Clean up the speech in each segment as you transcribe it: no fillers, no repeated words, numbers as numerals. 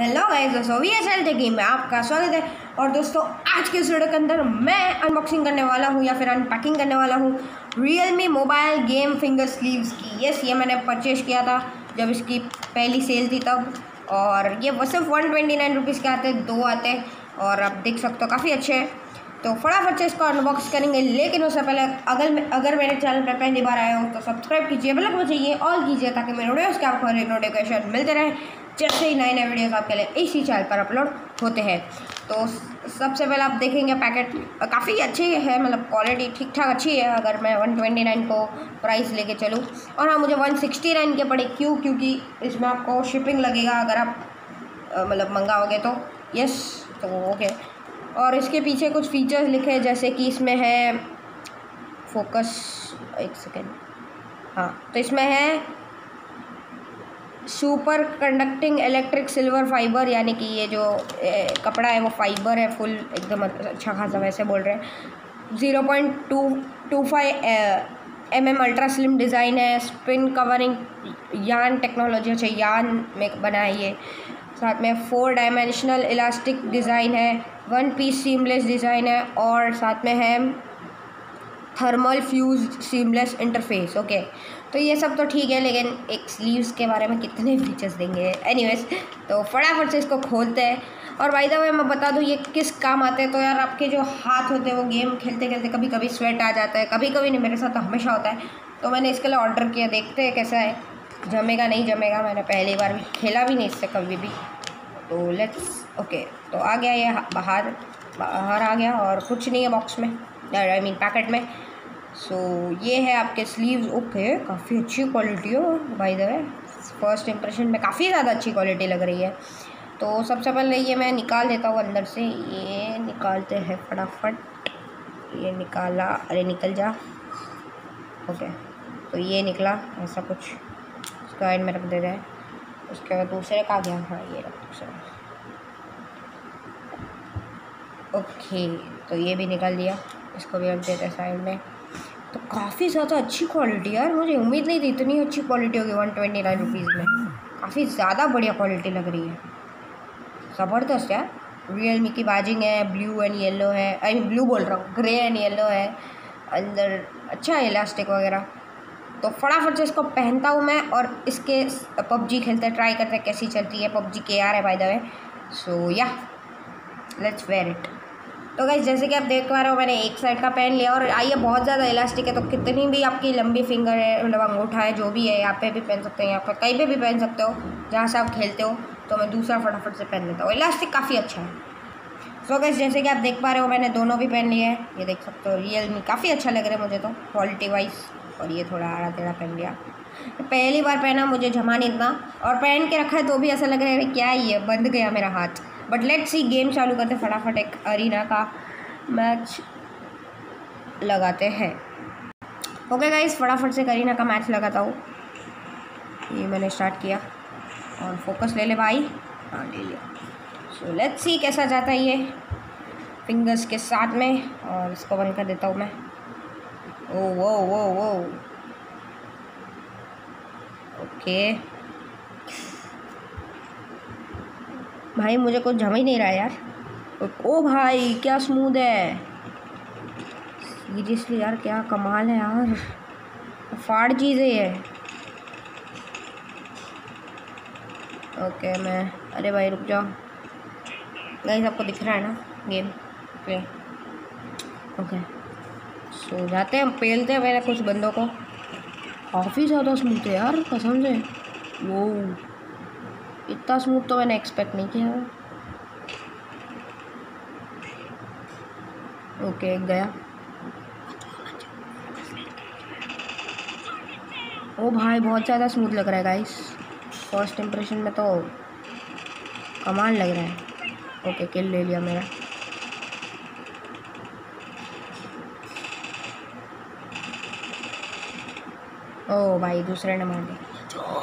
Hello guys, दोस्तों VSL टेकिंग में आपका स्वागत है। और दोस्तों आज के इस वीडियो के अंदर मैं अनबॉक्सिंग करने वाला हूँ या फिर अनपैकिंग करने वाला हूँ Realme mobile game finger sleeves की। ये मैंने परचेज़ किया था जब इसकी पहली सेल थी तब, और ये वो सिर्फ 129 रुपीज़ के आते, 2 आते और आप देख सकते हो काफ़ी अच्छे हैं। तो फटाफट से इसको अनबॉक्स करेंगे, लेकिन उससे पहले अगर मेरे चैनल पर पहली बार आए हो तो सब्सक्राइब कीजिए, बेल आइकन बजाइए, ऑल कीजिए ताकि मेरे वीडियोस के आपको नोटिफिकेशन मिलते रहे जैसे ही नए वीडियोस आपके लिए इसी चैनल पर अपलोड होते हैं। तो सबसे पहले आप देखेंगे पैकेट काफ़ी अच्छी है, मतलब क्वालिटी ठीक ठाक अच्छी है अगर मैं 129 को प्राइस लेके चलूँ। और हाँ, मुझे 169 के पड़े क्योंकि इसमें आपको शिपिंग लगेगा अगर आप मतलब मंगाओगे तो। यस, तो ओके। और इसके पीछे कुछ फीचर्स लिखे हैं, जैसे कि इसमें है फोकस, एक सेकेंड, हाँ, तो इसमें है super conducting electric silver fibre, यानी कि ये जो कपड़ा है वो फाइबर है फुल एकदम अच्छा खासा, वैसे बोल रहे हैं। 0.225 mm अल्ट्रा स्लिम डिज़ाइन है। स्पिन कवरिंग यान टेक्नोलॉजी, अच्छा यान में बना है ये। साथ में 4 डायमेंशनल इलास्टिक डिज़ाइन है, 1 पीस सीमलेस डिज़ाइन है, और साथ में है thermal fuse seamless interface. Okay, तो ये सब तो ठीक है, लेकिन एक स्लीव्स के बारे में कितने फीचर्स देंगे। एनीवेज, तो फटाफट से इसको खोलते हैं। और बाय द वे मैं बता दूँ ये किस काम आते हैं। तो यार आपके जो हाथ होते हैं वो गेम खेलते खेलते कभी कभी स्वेट आ जाता है, कभी कभी नहीं, मेरे साथ तो हमेशा होता है। तो मैंने इसके लिए ऑर्डर किया, देखते हैं कैसा है, जमेगा नहीं जमेगा। मैंने पहली बार भी खेला भी नहीं इससे कभी भी। तो लेट्स ओके, तो आ गया ये बाहर आ गया, और कुछ नहीं है बॉक्स में, आई मीन पैकेट में। सो ये है आपके स्लीव्स। ओके, काफ़ी अच्छी क्वालिटी है by the way, first impression में काफ़ी ज़्यादा अच्छी क्वालिटी लग रही है। तो सबसे पहले ये मैं निकाल देता हूँ अंदर से, ये निकालते हैं फटाफट। ये निकाला, अरे निकल जा। ओके, तो ये निकला ऐसा कुछ, इसका एंड में रख देते हैं। उसके बाद दूसरे का गया, हाँ ये रख दूसरा। ओके, तो ये भी निकाल दिया, इसको भी रख देते हैं साइड में। तो काफ़ी ज़्यादा अच्छी क्वालिटी यार, मुझे उम्मीद नहीं थी इतनी अच्छी क्वालिटी होगी 129 रुपीज़ में। काफ़ी ज़्यादा बढ़िया क्वालिटी लग रही है, ज़बरदस्त यार। रियलमी की बैजिंग है, ब्लू एंड येलो है, आई मीन ब्लू बोल रहा हूँ, ग्रे एंड येलो है अंदर, अच्छा है इलास्टिक वगैरह। तो फटाफट से इसको पहनता हूँ मैं, और इसके पबजी खेलते ट्राई करते हैं कैसी चलती है। पबजी के यार है by the way. So yeah let's wear it. तो गाइस जैसे कि आप देख पा रहे हो, मैंने एक साइड का पहन लिया, और आइए बहुत ज़्यादा इलास्टिक है, तो कितनी भी आपकी लंबी फिंगर है, मतलब अंगूठा है, जो भी है, यहाँ पे भी पहन सकते हैं, यहाँ पर कहीं पे भी पहन सकते हो जहाँ से आप खेलते हो। तो मैं दूसरा फटाफट से पहन लेता हूँ, इलास्टिक काफ़ी अच्छा है। सो गाइस जैसे कि आप देख पा रहे हो, मैंने दोनों भी पहन लिए हैं, ये देख सकते हो। रियलमी काफ़ी अच्छा लग रहा है मुझे तो क्वालिटी वाइज, और ये थोड़ा आड़ा टेढ़ा पहन लिया, पहली बार पहना, मुझे जमा नहीं इतना, और पहन के रखा है तो भी ऐसा लग रहा है क्या ही है, बंद गया मेरा हाथ। बट लेट्स सी, गेम चालू करते फटाफट, एक अरीना का मैच लगाते हैं। ओके गाइस, फटाफट से करीना का मैच लगाता हूँ। ये मैंने स्टार्ट किया, और फोकस ले ले भाई, हाँ ले लिया। सो लेट्स सी कैसा जाता है ये फिंगर्स के साथ में, और इसको बंद कर देता हूँ मैं। ओ वो ओके भाई, मुझे कुछ जम ही नहीं रहा यार। ओ भाई क्या स्मूथ है, सीरियसली यार क्या कमाल है यार, फाड़ चीज़ है ये। ओके मैं, अरे भाई रुक जाओ गाइस, आपको दिख रहा है ना गेम प्ले। ओके, सो जाते हैं, पेलते हैं मेरे कुछ बंदों को। काफ़ी ज़्यादा स्मूथ है यार कसम से, वो इतना स्मूथ तो मैंने एक्सपेक्ट नहीं किया। ओके गया, ओ भाई बहुत ज़्यादा स्मूथ लग रहा है गाइस, फर्स्ट इंप्रेशन में तो कमाल लग रहा है। ओके, किल ले लिया मेरा। ओ भाई दूसरे ने मार दिया।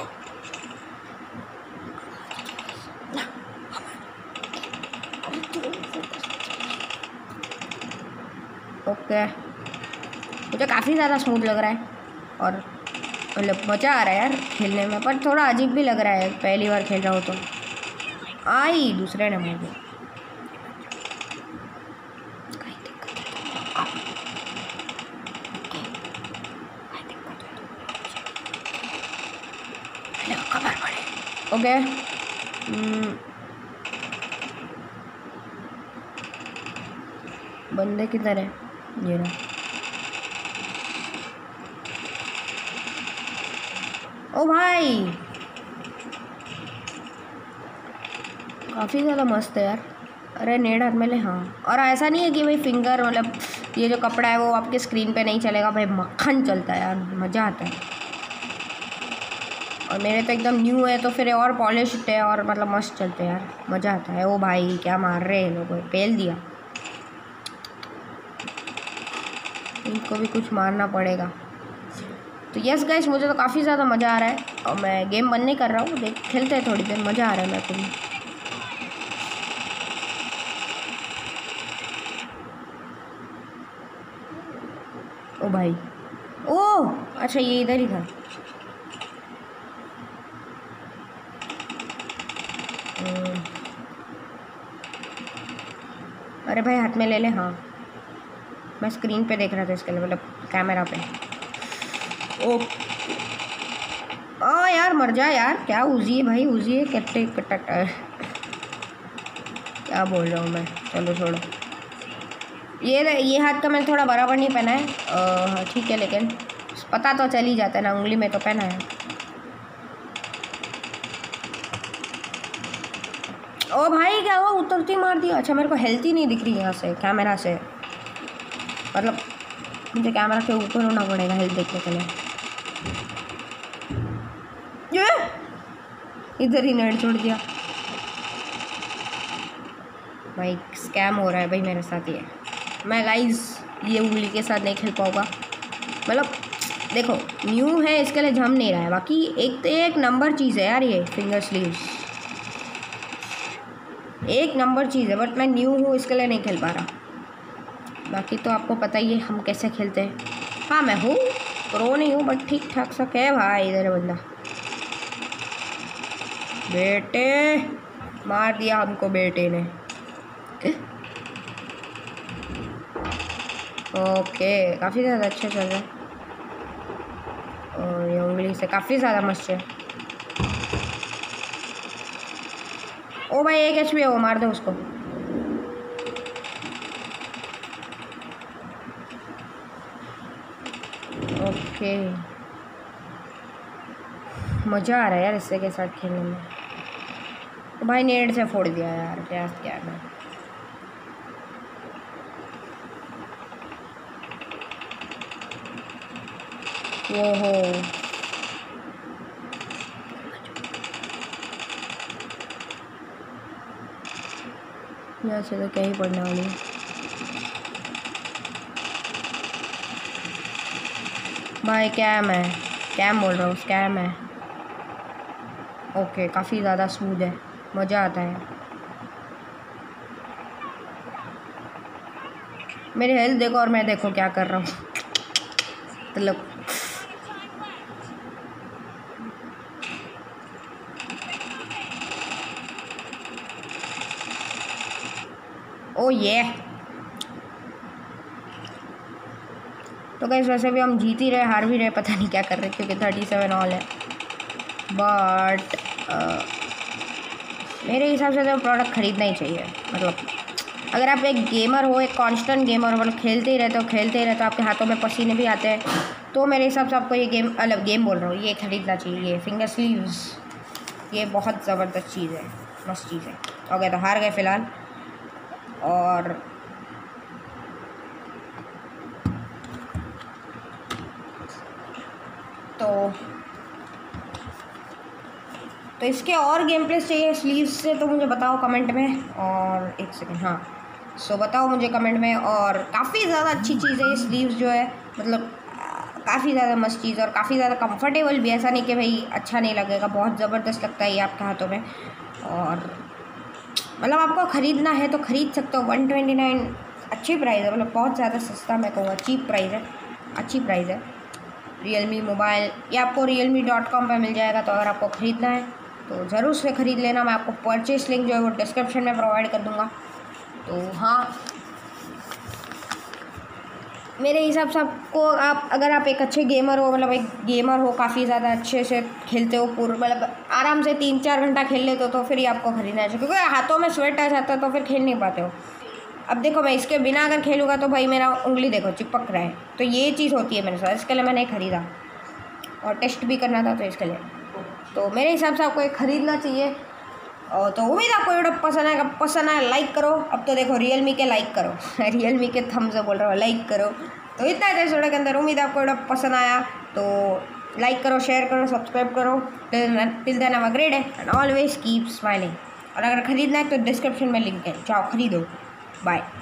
ओके, मुझे काफ़ी ज़्यादा स्मूथ लग रहा है, और मतलब मज़ा आ रहा है यार खेलने में, पर थोड़ा अजीब भी लग रहा है, पहली बार खेल रहा हूँ तो। आई दूसरे ने मार दी। ओके बंदे किधर है? ये रहा। ओ भाई काफ़ी ज़्यादा मस्त है यार। अरे नेड हाथ में ले। हाँ, और ऐसा नहीं है कि भाई फिंगर मतलब ये जो कपड़ा है वो आपके स्क्रीन पे नहीं चलेगा भाई, मक्खन चलता है यार, मज़ा आता है। और मेरे तो एकदम न्यू है तो फिर और पॉलिश्ड है और मतलब मस्त चलते हैं यार, मज़ा आता है। ओ भाई क्या मार रहे हैं लोगों, पेल दिया। इनको भी कुछ मारना पड़ेगा। तो यस गाइस, मुझे तो काफ़ी ज़्यादा मज़ा आ रहा है और मैं गेम बंद नहीं कर रहा हूँ, देख खेलते हैं थोड़ी देर, मज़ा आ रहा है मेरे को भी। ओ भाई, ओह अच्छा ये इधर ही था। अरे भाई हाथ में ले ले। हाँ मैं स्क्रीन पे देख रहा था इसके लिए, मतलब कैमरा पे। ओ यार मर जा यार, क्या उजी है भाई, उजी है कट्टे कट्टा। क्या बोल रहा हूँ मैं, चलो छोड़ो। ये हाथ का मैंने थोड़ा बराबर नहीं पहना है, ठीक है, लेकिन पता तो चल ही जाता है ना, उंगली में तो पहना है। ओ भाई क्या हुआ, उतरती मार दिया। अच्छा मेरे को हेल्थ ही नहीं दिख रही यहाँ से कैमरा से, मतलब मुझे कैमरा के ऊपर होना पड़ेगा हेल्थ देखने के लिए। ये इधर ही नेट छोड़ दिया भाई, स्कैम हो रहा है भाई मेरे साथ। ये मैं गाइस ये उंगली के साथ नहीं खेल पाऊँगा, मतलब देखो न्यू है इसके लिए जम नहीं रहा है। बाकी एक तो एक नंबर चीज़ है यार ये फिंगर स्लीव्स, एक नंबर चीज़ है, बट मैं न्यू हूँ इसके लिए नहीं खेल पा रहा। बाकी तो आपको पता ही है हम कैसे खेलते हैं। हाँ मैं हूँ प्रो नहीं हूँ बट ठीक ठाक सा है भाई। इधर बंदा, बेटे मार दिया हमको बेटे ने। ओके काफ़ी ज़्यादा अच्छा चल रहा है और ये उंगली से काफ़ी ज़्यादा मस्त है। ओ भाई एक HP है, वो मार दो उसको। ओके मज़ा आ रहा है यार इससे के साथ खेलने में। तो भाई नेट से फोड़ दिया यार, क्या है। ओहो यहाँ से तो क्या ही पढ़ने वाली है भाई। कैम बोल रहा हूँ, स्कैम है। ओके काफ़ी ज़्यादा स्मूथ है, मज़ा आता है। मेरी हेल्थ देखो और मैं देखो क्या कर रहा हूँ, मतलब ओ ये। तो गाइस वैसे भी हम जीत ही रहे हार भी रहे, पता नहीं क्या कर रहे, क्योंकि 37 ऑल है। बट मेरे हिसाब से तो प्रोडक्ट ख़रीदना ही चाहिए। मतलब अगर आप एक गेमर हो, एक कांस्टेंट गेमर हो, मतलब खेलते ही रहते हो, आपके हाथों में पसीने भी आते हैं, तो मेरे हिसाब से आपको ये गेम बोल रहा हूँ, ये ख़रीदना चाहिए। ये फिंगर स्लीव्स ये बहुत ज़बरदस्त चीज़ है, मस्त चीज़ है। ओके तो हार गए फ़िलहाल। और तो इसके और गेम प्लेस चाहिए स्लीव्स से तो मुझे बताओ कमेंट में। और एक सेकेंड, हाँ सो बताओ मुझे कमेंट में। और काफ़ी ज़्यादा अच्छी चीज़ है ये स्लीव्स जो है, मतलब काफ़ी ज़्यादा मस्त चीज़ और काफ़ी ज़्यादा कंफर्टेबल भी। ऐसा नहीं कि भाई अच्छा नहीं लगेगा, बहुत ज़बरदस्त लगता है ये आपके हाथों में। और मतलब आपको ख़रीदना है तो ख़रीद सकते हो। 129 अच्छी प्राइस है, मतलब बहुत ज़्यादा सस्ता मैं कहूँगा, चीप प्राइस है, अच्छी प्राइस है। Realme मोबाइल ये आपको realme.com पर मिल जाएगा। तो अगर आपको ख़रीदना है तो ज़रूर उसे ख़रीद लेना। मैं आपको परचेस लिंक जो है वो डिस्क्रिप्शन में प्रोवाइड कर दूँगा। तो हाँ, मेरे हिसाब से आपको, आप अगर आप एक अच्छे गेमर हो, मतलब एक गेमर हो, काफ़ी ज़्यादा अच्छे से खेलते हो, पूरा मतलब आराम से 3-4 घंटा खेल लेते हो, तो फिर ये आपको ख़रीदना चाहिए, क्योंकि हाथों में स्वेट आ जाता है तो फिर खेल नहीं पाते हो। अब देखो, मैं इसके बिना अगर खेलूँगा तो भाई मेरा उंगली देखो चिपक रहा है, तो ये चीज़ होती है मेरे साथ, इसके लिए मैंने ख़रीदा और टेस्ट भी करना था तो इसके लिए। तो मेरे हिसाब से आपको एक ख़रीदना चाहिए। और तो उम्मीद आपको वीडियो पसंद आया लाइक करो। अब तो देखो रियलमी के लाइक करो रियलमी के थम्स अप बोल रहा हूँ, लाइक करो। तो इतना है इस वीडियो के अंदर। उम्मीद आपको वीडियो पसंद आया तो लाइक करो, शेयर करो, सब्सक्राइब करो। Till then have a great day and always keep smiling. और अगर ख़रीदना है तो डिस्क्रिप्शन में लिंक है, जाओ ख़रीदो। बाय।